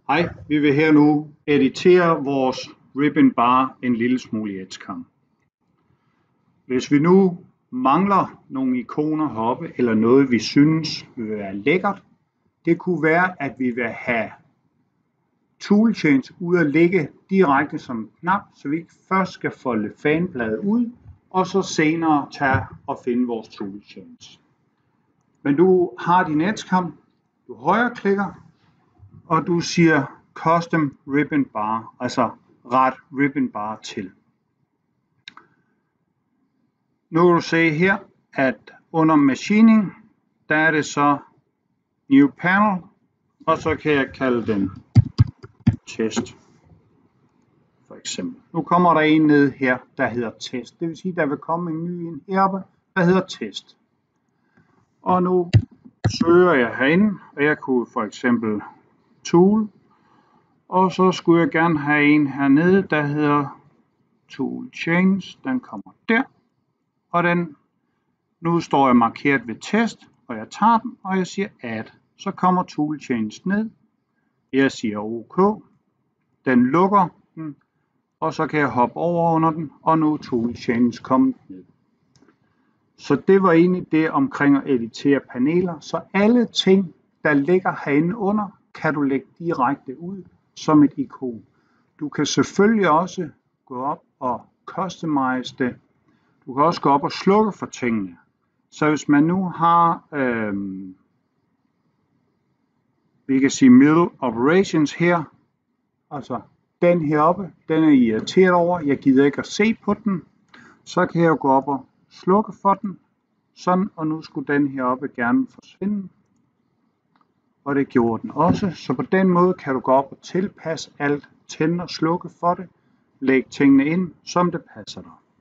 Hej, vi vil her nu editere vores ribbon bar en lille smule i Edgecamp. Hvis vi nu mangler nogle ikoner heroppe, eller noget vi synes vil være lækkert, det kunne være, at vi vil have toolchains ud at ligge direkte som en knap, så vi først skal folde fanbladet ud, og så senere tage og finde vores toolchains. Men du har din Edgecamp, du højreklikker, og du siger Custom Ribbon Bar, altså ret ribbon bar til. Nu kan du se her, at under machining, der er det så New Panel, og så kan jeg kalde den Test. For eksempel. Nu kommer der en ned her, der hedder Test. Det vil sige, der vil komme en ny ind heroppe, der hedder Test. Og nu søger jeg herinde, og jeg kunne for eksempel Tool, og så skulle jeg gerne have en hernede, der hedder Tool Chains. Den kommer der, og nu står jeg markeret ved test, og jeg tager den, og jeg siger add. Så kommer Tool Chains ned. Jeg siger OK. Den lukker den, og så kan jeg hoppe over under den, og nu er Tool Chains kommet ned. Så det var egentlig det omkring at editere paneler. Så alle ting, der ligger herinde under, kan du lægge direkte ud som et ikon. Du kan selvfølgelig også gå op og customize det. Du kan også gå op og slukke for tingene. Så hvis man nu har, vi kan sige middle operations her, altså den heroppe, den er irriteret over, jeg gider ikke at se på den, så kan jeg gå op og slukke for den, sådan, og nu skulle den heroppe gerne forsvinde. Og det gjorde den også, så på den måde kan du gå op og tilpasse alt, tænde og slukke for det, lægge tingene ind, som det passer dig.